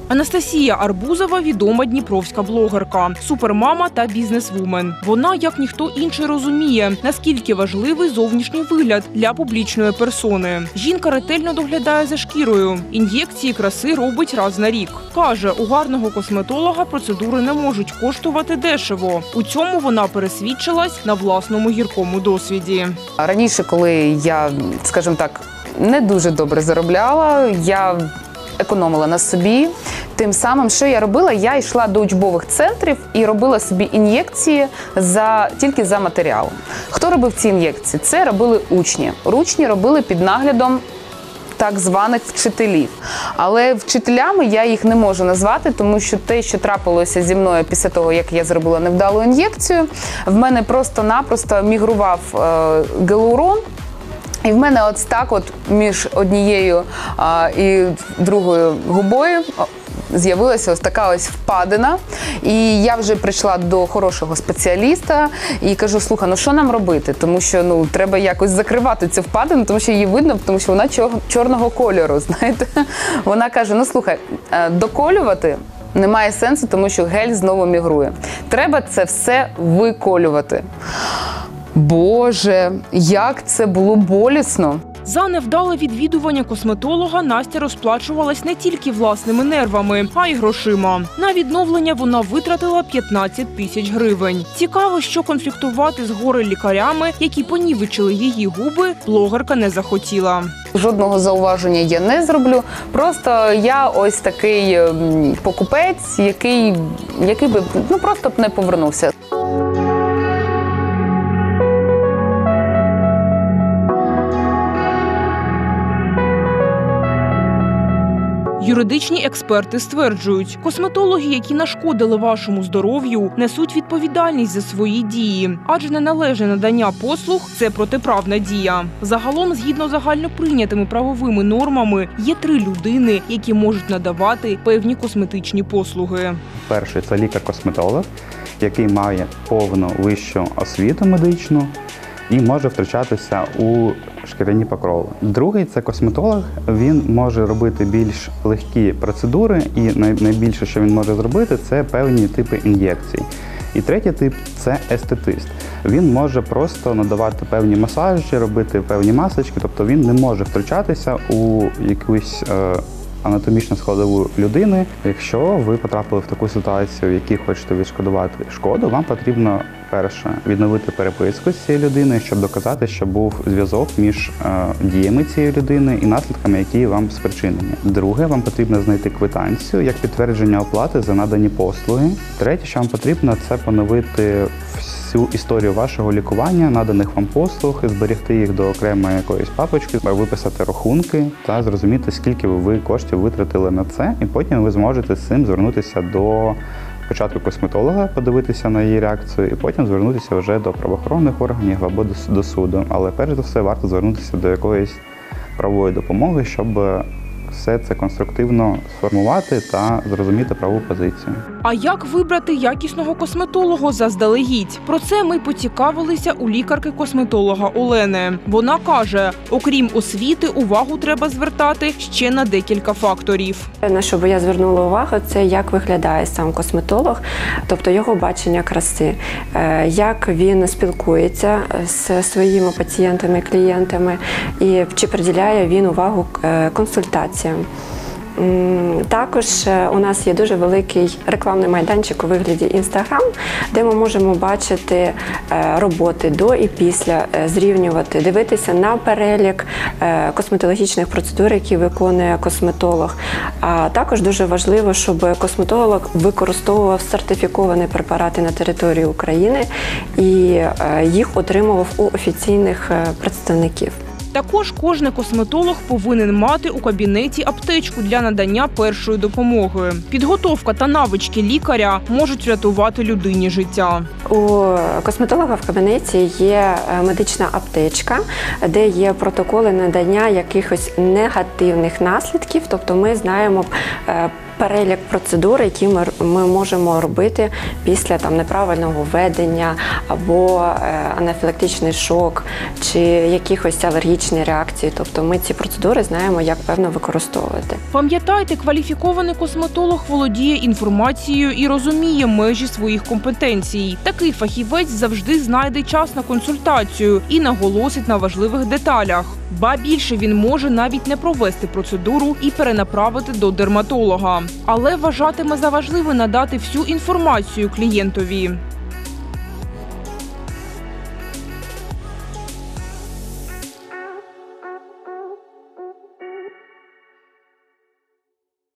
Анастасія Арбузова – відома дніпровська блогерка, супермама та бізнесвумен. Вона, як ніхто інший, розуміє, наскільки важливий зовнішній вигляд для публічної персони. Жінка ретельно доглядає за шкірою. Ін'єкції краси робить раз на рік. Каже, у гарного косметолога процедури не можуть коштувати дешево. У цьому вона пересвідчилась на власному гіркому досвіді. Раніше, коли я, скажімо так, не дуже добре заробляла, я економила на собі. Тим самим, що я робила, я йшла до учбових центрів і робила собі ін'єкції тільки за матеріалом. Хто робив ці ін'єкції? Це робили учні. Учні робили під наглядом так званих вчителів. Але вчителями я їх не можу назвати, тому що те, що трапилося зі мною після того, як я зробила невдалу ін'єкцію, в мене просто-напросто мігрував гіалурон. І в мене ось так от між однією і другою губою з'явилася ось така ось впадина. І я вже прийшла до хорошого спеціаліста і кажу, слухай, ну що нам робити? Тому що треба якось закривати цю впадину, тому що її видно, тому що вона чорного кольору, знаєте. Вона каже, ну слухай, доколювати немає сенсу, тому що гель знову мігрує. Треба це все виколювати. Боже, як це було болісно! За невдале відвідування косметолога Настя розплачувалась не тільки власними нервами, а й грошима. На відновлення вона витратила 15 тисяч гривень. Цікаво, що конфліктувати з горе-лікарями, які понівечили її губи, блогерка не захотіла. Жодного зауваження я не зроблю. Просто я ось такий покупець, який би просто б не повернувся. Юридичні експерти стверджують, косметологи, які нашкодили вашому здоров'ю, несуть відповідальність за свої дії, адже неналежне надання послуг – це протиправна дія. Загалом, згідно загальноприйнятими правовими нормами, є 3 людини, які можуть надавати певні косметичні послуги. Перший – це лікар-косметолог, який має повну вищу освіту медичну і може втручатися у шкіряні покрови. Другий – це косметолог. Він може робити більш легкі процедури і найбільше, що він може зробити, це певні типи ін'єкцій. І третій тип – це естетист. Він може просто надавати певні масажі, робити певні масочки, тобто він не може втручатися у якусь анатомічну складову людини. Якщо ви потрапили в таку ситуацію, в якій хочете відшкодувати шкоду, вам потрібно перше відновити переписку з цією людиною, щоб доказати, що був зв'язок між діями цієї людини і наслідками, які вам спричинені. Друге, вам потрібно знайти квитанцію як підтвердження оплати за надані послуги. Третє, що вам потрібно, це поновити всю історію вашого лікування, наданих вам послуг, зберегти їх до окремої якоїсь папочки, виписати рахунки та зрозуміти, скільки ви коштів витратили на це, і потім ви зможете з цим звернутися до спочатку косметолога, подивитися на її реакцію, і потім звернутися вже до правоохоронних органів або до суду. Але перш за все варто звернутися до якоїсь правової допомоги, щоб все це конструктивно сформувати та зрозуміти правову позицію. А як вибрати якісного косметолога заздалегідь? Про це ми поцікавилися у лікарки-косметолога Олени. Вона каже, окрім освіти, увагу треба звертати ще на декілька факторів. На що би я звернула увагу, це як виглядає сам косметолог, тобто його бачення краси, як він спілкується з своїми пацієнтами, клієнтами і чи приділяє він увагу консультаціям. Також у нас є дуже великий рекламний майданчик у вигляді Instagram, де ми можемо бачити роботи до і після, зрівнювати, дивитися на перелік косметологічних процедур, які виконує косметолог. А також дуже важливо, щоб косметолог використовував сертифіковані препарати на території України і їх отримував у офіційних представників. Також кожен косметолог повинен мати у кабінеті аптечку для надання першої допомоги. Підготовка та навички лікаря можуть врятувати людині життя. У косметолога в кабінеті є медична аптечка, де є протоколи надання якихось негативних наслідків, тобто ми знаємо перелік процедур, які ми можемо робити після неправильного введення або анафілактичний шок чи якихось алергічні реакції. Тобто ми ці процедури знаємо, як певно використовувати. Пам'ятайте, кваліфікований косметолог володіє інформацією і розуміє межі своїх компетенцій. Такий фахівець завжди знайде час на консультацію і наголосить на важливих деталях. Ба більше, він може навіть не провести процедуру і перенаправити до дерматолога. Але вважатиме за важливе надати всю інформацію клієнтові.